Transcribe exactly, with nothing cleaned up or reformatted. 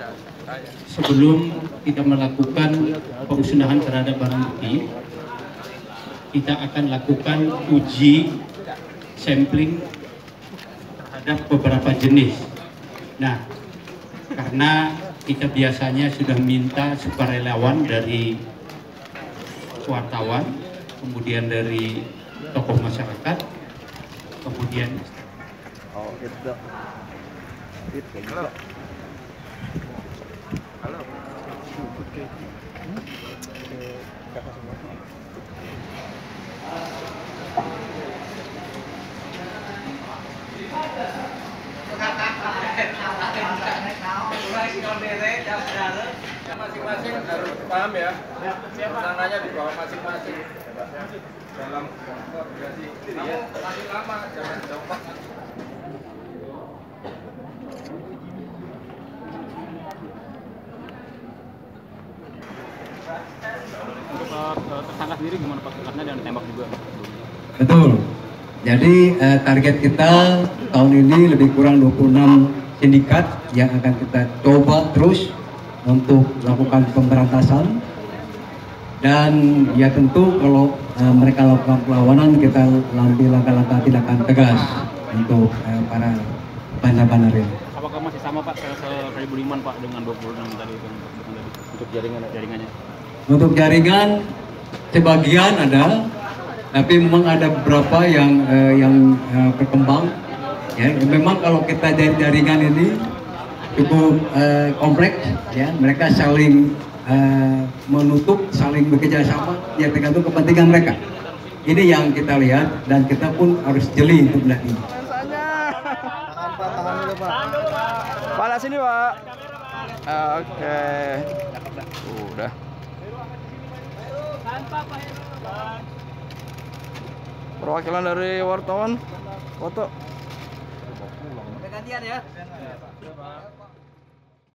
sebelum kita melakukan pemusnahan terhadap barang bukti, kita akan lakukan uji sampling terhadap beberapa jenis. Nah, karena kita biasanya sudah minta sukarelawan dari wartawan, kemudian dari tokoh masyarakat, kemudian oh gitu. Halo. Halo. Oke. Masing-masing harus paham ya. Tangannya di bawah masing-masing. Dalam koordinasi. Kamu masih lama, jangan jongkok. Untuk uh, tersangka sendiri gimana Pak? Karena dia ditembak juga. Betul. Jadi eh, target kita tahun ini lebih kurang dua puluh enam sindikat yang akan kita coba terus untuk lakukan pemberantasan. Dan ya tentu kalau eh, mereka lakukan perlawanan, kita ambil langkah-langkah tindakan tegas untuk eh, para bandar-bandar ini. Apakah masih sama Pak seribu lima Pak dengan dua puluh enam tadi itu untuk jaringan jaringannya? Untuk jaringan sebagian ada, tapi memang ada beberapa yang eh, yang eh, berkembang. Ya, memang kalau kita dari jaringan ini cukup eh, kompleks, ya. Mereka saling eh, menutup, saling bekerja sama, ya tergantung kepentingan mereka. Ini yang kita lihat dan kita pun harus jeli untuk melihat ini. Tahan Pak, tahan dulu Pak. Pala sini Pak. Oke. Udah. Perwakilan dari wartawan foto. Gantian ya.